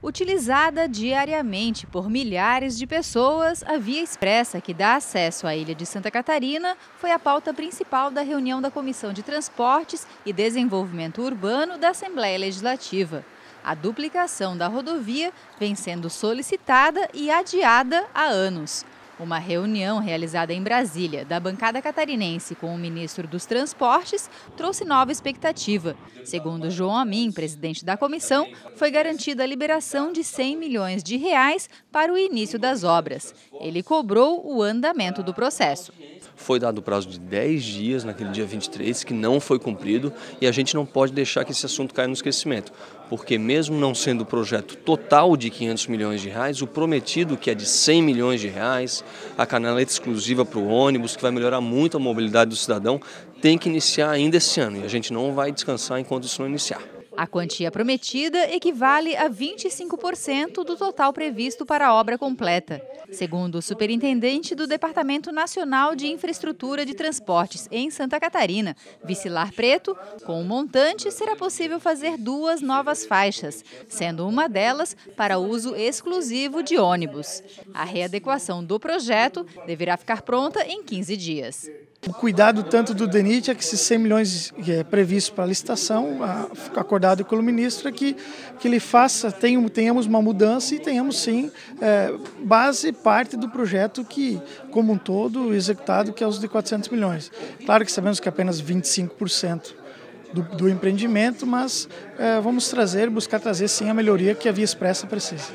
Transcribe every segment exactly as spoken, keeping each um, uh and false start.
Utilizada diariamente por milhares de pessoas, a Via Expressa, que dá acesso à ilha de Santa Catarina, foi a pauta principal da reunião da Comissão de Transportes e Desenvolvimento Urbano da Assembleia Legislativa. A duplicação da rodovia vem sendo solicitada e adiada há anos. Uma reunião realizada em Brasília da bancada catarinense com o ministro dos Transportes trouxe nova expectativa. Segundo João Amin, presidente da comissão, foi garantida a liberação de cem milhões de reais para o início das obras. Ele cobrou o andamento do processo. Foi dado o prazo de dez dias naquele dia vinte e três, que não foi cumprido, e a gente não pode deixar que esse assunto caia no esquecimento, porque mesmo não sendo o projeto total de quinhentos milhões de reais, o prometido, que é de cem milhões de reais, a canaleta exclusiva para o ônibus, que vai melhorar muito a mobilidade do cidadão, tem que iniciar ainda esse ano, e a gente não vai descansar enquanto isso não iniciar. A quantia prometida equivale a vinte e cinco por cento do total previsto para a obra completa. Segundo o superintendente do Departamento Nacional de Infraestrutura de Transportes em Santa Catarina, Vicilar Preto, com o montante será possível fazer duas novas faixas, sendo uma delas para uso exclusivo de ônibus. A readequação do projeto deverá ficar pronta em quinze dias. O cuidado tanto do DENIT é que esses cem milhões é previsto para a licitação, a, acordado com o ministro, é que, que ele faça, tenham, tenhamos uma mudança e tenhamos sim é, base, parte do projeto que, como um todo, executado, que é os de quatrocentos milhões. Claro que sabemos que é apenas vinte e cinco por cento do, do empreendimento, mas é, vamos trazer, buscar trazer sim a melhoria que a Via Expressa precisa.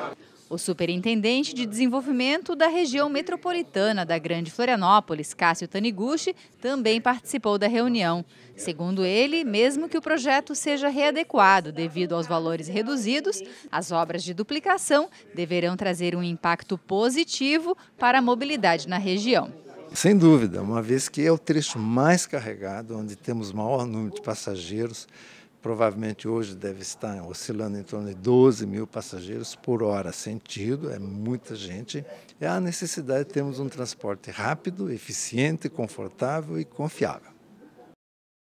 O superintendente de desenvolvimento da região metropolitana da Grande Florianópolis, Cássio Taniguchi, também participou da reunião. Segundo ele, mesmo que o projeto seja readequado devido aos valores reduzidos, as obras de duplicação deverão trazer um impacto positivo para a mobilidade na região. Sem dúvida, uma vez que é o trecho mais carregado, onde temos maior número de passageiros. Provavelmente hoje deve estar oscilando em torno de doze mil passageiros por hora sentido, é muita gente. É a necessidade de termos um transporte rápido, eficiente, confortável e confiável.